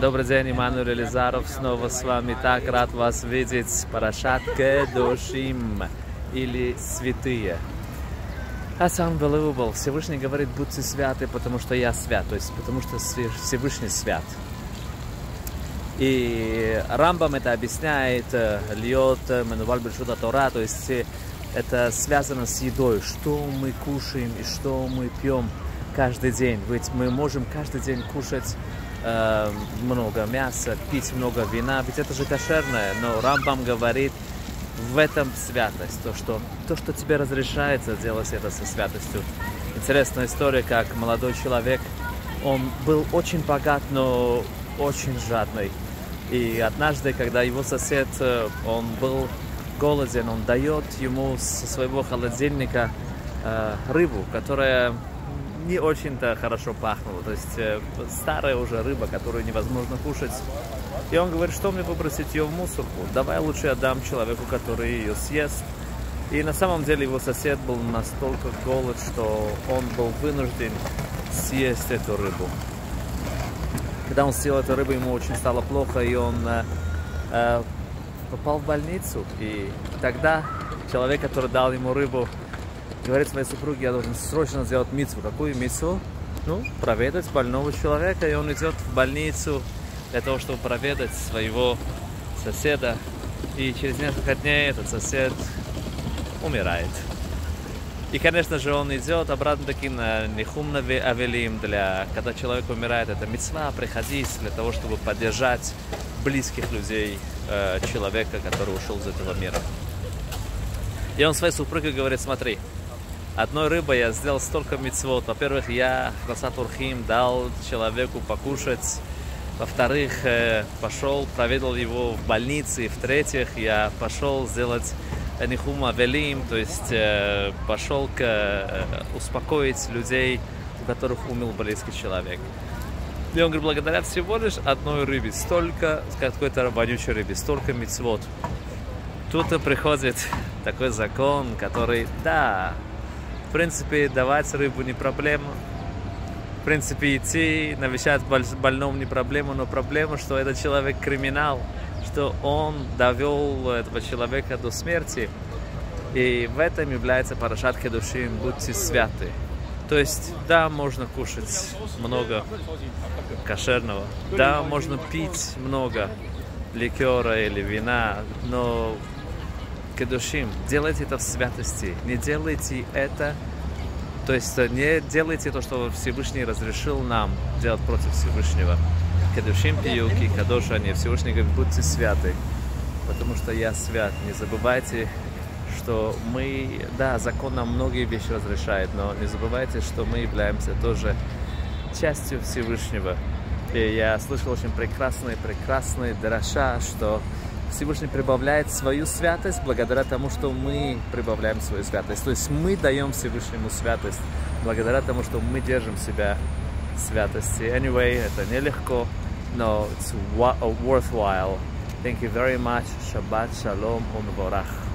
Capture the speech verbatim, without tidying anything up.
Добрый день, Иммануил Елизаров, снова с вами. Так рад вас видеть. Парашат Кедошим, или святые. That's unbelievable. Всевышний говорит, будьте святы, потому что я свят, то есть потому что Всевышний свят. И Рамбам это объясняет, льет менуваль бешута Тора, то есть это связано с едой, что мы кушаем и что мы пьем каждый день. Ведь мы можем каждый день кушать э, много мяса, пить много вина, ведь это же кошерное, но Рамбам говорит, в этом святость, то что, то, что тебе разрешается делать это со святостью. Интересная история, как молодой человек, он был очень богат, но очень жадный. И однажды, когда его сосед, он был голоден, он дает ему со своего холодильника э, рыбу, которая не очень-то хорошо пахнула. То есть э, старая уже рыба, которую невозможно кушать. И он говорит, что мне выбросить ее в мусорку? Давай лучше отдам человеку, который ее съест. И на самом деле его сосед был настолько голод, что он был вынужден съесть эту рыбу. Когда он съел эту рыбу, ему очень стало плохо, и он э, э, попал в больницу. И тогда человек, который дал ему рыбу, говорит своей супруге, я должен срочно сделать мицву. Какую мицву? Ну, проведать больного человека. И он идет в больницу для того, чтобы проведать своего соседа. И через несколько дней этот сосед умирает. И, конечно же, он идет обратно-таки на Нихум Авелим, для, когда человек умирает, это мицва, приходить для того, чтобы поддержать близких людей э, человека, который ушел из этого мира. И он своей супруге говорит, смотри, одной рыбой я сделал столько мицвот. Во-первых, я Хасат Урхим дал человеку покушать. Во-вторых, э, пошел, проведал его в больнице. И в-третьих, я пошел сделать Нихум Авелим, то есть э, пошел к, э, успокоить людей, у которых умер близкий человек. И он говорит, благодаря всего лишь одной рыбе, столько, какой-то вонючей рыбе, столько мицвот. Тут и приходит такой закон, который, да, в принципе, давать рыбу не проблема. В принципе, идти, навещать больному не проблема, но проблема, что этот человек криминал, что он довел этого человека до смерти. И в этом является парашат Кедушим, будьте святы. То есть, да, можно кушать много кошерного, да, можно пить много ликера или вина, но Кедушим, делайте это в святости, не делайте это, то есть не делайте то, что Всевышний разрешил нам делать против Всевышнего. Кедушим пиюки, кадоша, не Всевышний говорит, будьте святы, потому что я свят. Не забывайте, что мы, да, закон нам многие вещи разрешает, но не забывайте, что мы являемся тоже частью Всевышнего. И я слышал очень прекрасный, прекрасный драша, что Всевышний прибавляет свою святость благодаря тому, что мы прибавляем свою святость. То есть мы даем Всевышнему святость благодаря тому, что мы держим себя в святости. Anyway, это нелегко, но it's worthwhile. Thank you very much. Shabbat Shalom u'Mevorach.